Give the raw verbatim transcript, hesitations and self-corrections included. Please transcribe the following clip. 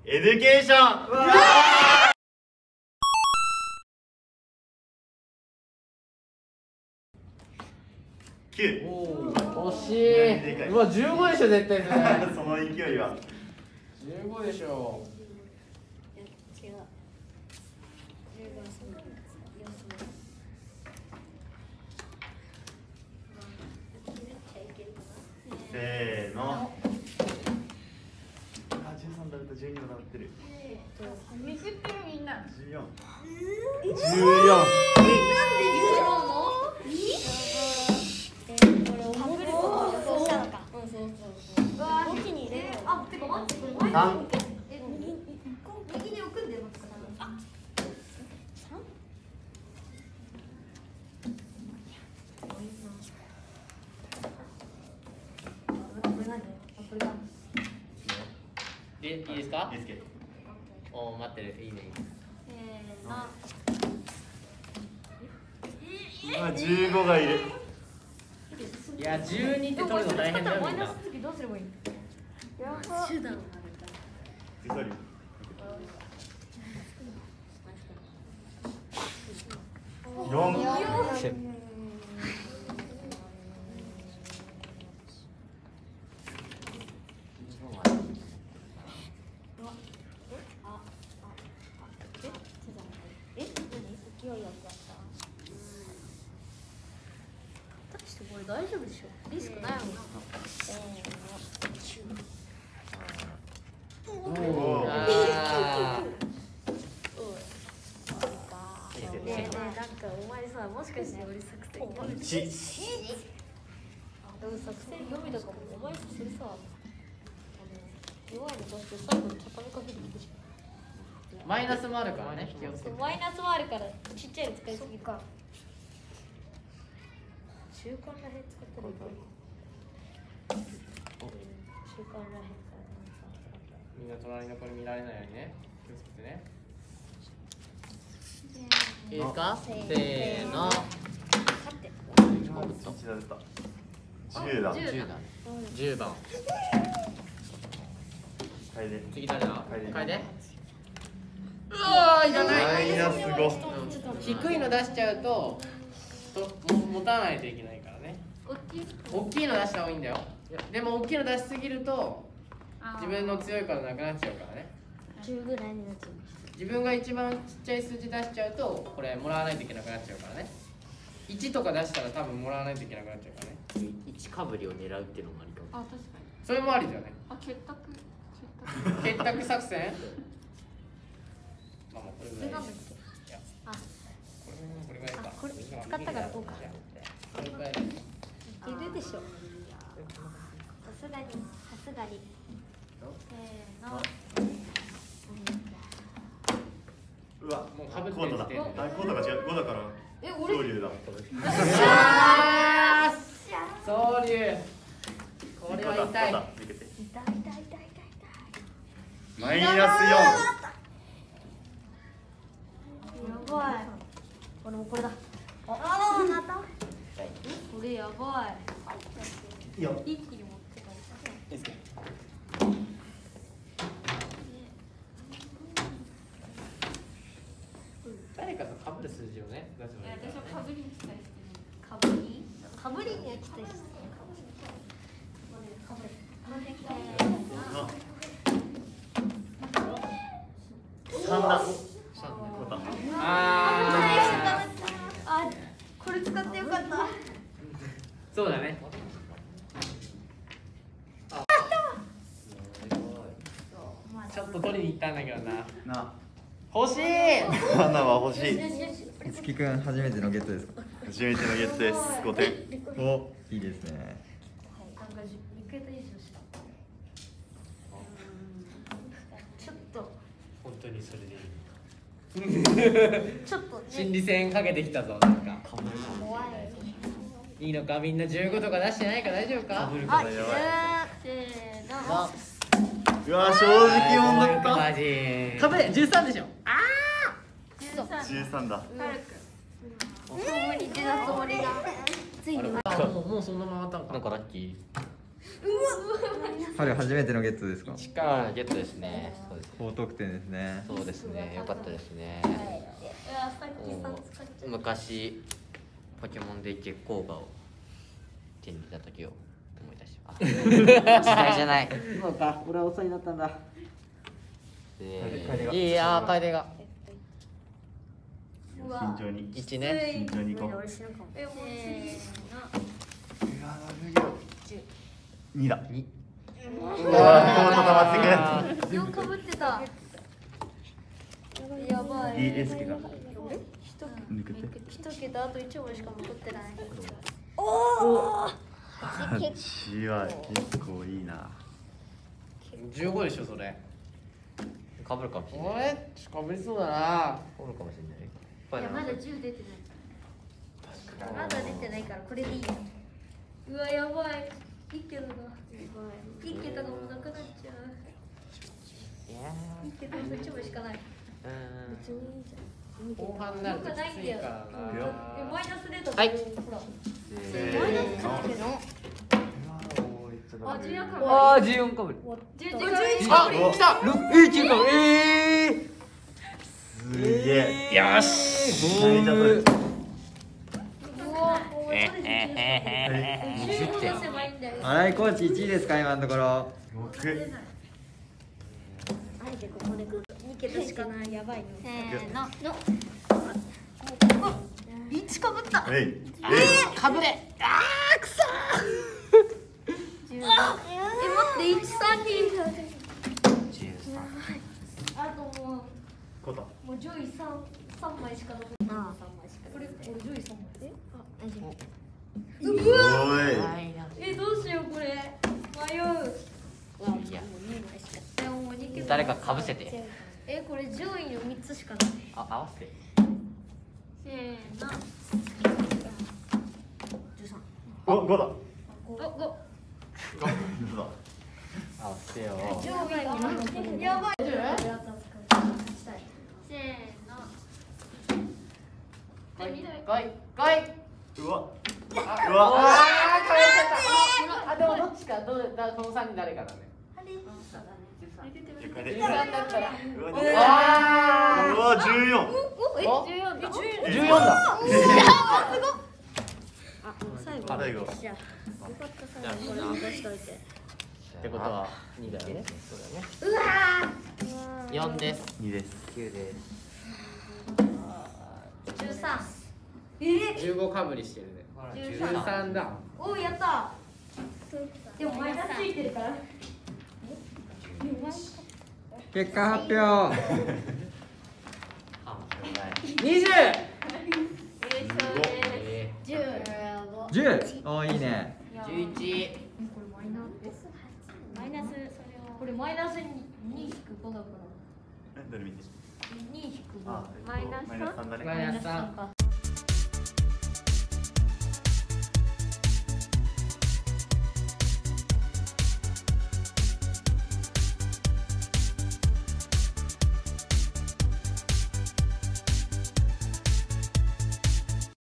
エデュケーション。きゅう。 おお、惜しい。うわ、じゅうごでしょ絶対それ。 その勢いはじゅうごでしょ。 違う。 せーの。あ、じゅうさんだったじゅうにもなってる。 ミスってるみんな。 じゅうよん。 じゅうよん。 じゅうよん。 なんで言うの？えー、これ覚えることを予想したのか。うん、そうそうそう。うわ、こっちに入れる。あ、てか待って、これ前に。 三。 え、右に置くんだよ、あ、三？これ何？あ、これだ。 で、いいですか？ いいですけど。 おお、待ってる。いいね。 せーの。 今じゅうごがいる。 いや、じゅうにって取るの大変だよみんな。 どうすればいい？やば。手段があるから。 急ぎ。四。 え、何？勢いよくやった。これ大丈夫でしょ。リスクないもん。せーの。 おお。ああ。 ねえねえ、なんかお前さ、もしかして俺作戦読み。 一。 でも作戦読みとかもお前それさ、弱いのとして最後に畳みかけるでしょ。 マイナスもあるからね。気をつけて。 マイナスもあるからちっちゃいの使いすぎか。中間らへん使ったらいいか。中間らへんか。 みんな隣の子に見られないようにね。気をつけてね。いいですか？せーの。 一だった。十だ。 十だ。十番。 楓。 次誰だ？ 楓。 楓。うわー、いらない。 マイナスご。 低いの出しちゃうと、とも持たないといけないからね。大きいの出した方がいいんだよ。でも大きいの出しすぎると自分の強いからなくなっちゃうからね。 じゅうぐらいになっちゃう。 自分が一番ちっちゃい数字出しちゃうとこれもらわないといけなくなっちゃうからね。いちとか出したら多分もらわないといけなくなっちゃうからね。 いちかぶりを狙うっていうのもありかも。 あ、確かに。 それもありだよね。 あ、結託。 結託作戦。まあもうこれぐらい。いや、 あ、 これこれぐらいか。 これ使ったからこうか。 これぐらい。 いけるでしょ。さすがに、さすがに。せーの。 うわ、 もうかぶってコートだ。あ、コートが違う。五だから。 え、俺。 総流だ。 あー総流。これは痛い。 痛い痛い痛い痛い痛い。 マイナスよん。 やばい。これもこれだ。ああ、また。これやばい。 いいよ。 一気に持ってかれた。 いいですか。 誰かと被る数字をね出せばいい私はかぶりに期待してる。 かぶり。かぶりには期待してる。かぶり。 三だ。 ああ、これ使ってよかった。 ーそうだね。ちょっと取りに行ったんだけどな。 な。 欲しい。 花は欲しい。 いつきくん初めてのゲットですか？ 初めてのゲットです。五点。 お、いいですね。 なんかリクエスト優勝した。ちょっと。 本当にそれでいい。 ちょっとね。 心理戦かけてきたぞなんか。 怖い。 いいのかみんなじゅうごとか出してないから大丈夫か？ あ、じゅう。せーの。 うわ、正直者だった。 マジ。かぶれじゅうさんでしょ。あ十三だ。 無理出たつもりが。ついに。 あ。もうもうそんな回ったんか。 なんかラッキ春初めてのゲットですか。 いちからゲットですね。そうです。 高得点ですね。 そうですね。よかったですね。昔ポケモンで月光河を手に入れた時を思い出します。時代じゃない。 そうか、俺は遅いになったんだ。 いやー、楓が慎重にいちね。 慎重にいこう。 えもうにだ。 に。 うわー、こう固まってくる。 よんかぶってた。やばい。 いいエスケが抜けて。 一桁あと一問しか残ってない。 あっちは結構いいな。 じゅうごでしょそれ。 かぶるかもしれない。 俺かぶりそうだな。 かぶるかもしれない。 いやまだじゅう出てない。まだ出てないからこれでいいよ。うわやばい。一桁だ。一桁がもうなくなっちゃう。一桁あと一問しかない。別にいいじゃん。 後半になるときついからな。 えマイナス出た。 はいほら。マイナス勝ってるの。あじゅうよんかぶ。 ああ、じゅうよんかぶり。 じゅういちかぶり。 あ、来た。 ろく、えー、じゅうかぶり。えー。 すげえ。 よし。 めっちゃ取れる。 うわもうえ取れてえええじゅうご出せばいいんだよ。 新井コーチいちいですか今のところ。 六。 あえてここでに桁しかないやばいの。せーの。の。いちかぶった。 えい。 かぶれ。あー、くそえ待っていちさんに。あともうこうだ。 もう上位三三枚しか残ってない。これ俺上位三枚。えあ大丈夫。うわ。 おい。 えどうしようこれ迷う。 いや、 でももうに桁。 誰かかぶせて。 えこれ上位の三つしかない。 あ、合わせて。 せーの。十三。 お、五だ。 五五。 五だ。 合わせよ。 上位がやばい。せーの。 来い、来い、来い。 うわ。 あ、 うわ。 あー、かぶっちゃった。あ、でもどっちか、どうだ、この三人誰かだね。 十回で。 十三だったら。 うわ。 うわうわ、十四。 おえお十四だ。 ー、十四だ。 あ最後。 最後。 じゃあよかった最後これ残しといて。 ってことはにだよね。そうだね。 うわー。 よんです。 二です。 きゅうです。 十三。え十五かぶりしてるね。十三だ。 おやった。でもマイナスついてるから。 結果発表。 あ、 二十。 え十。 じゅう。おーいいね。 十一。 これマイナス。マイナスそれは。これマイナス二引く五だから。 どれ見て。 二引く五。 あ、 マイナスマイナス三だね。 マイナス三。